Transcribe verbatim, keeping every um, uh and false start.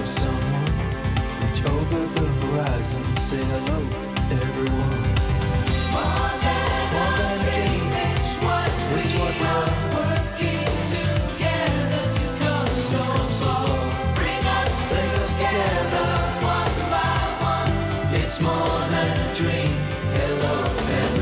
someone. Reach over the horizon, say hello, everyone. More than More than a dream, it's what It's we what we are. are. Working together to come so far. Bring us Bring us together one by one. It's more than a dream. Hello, everyone.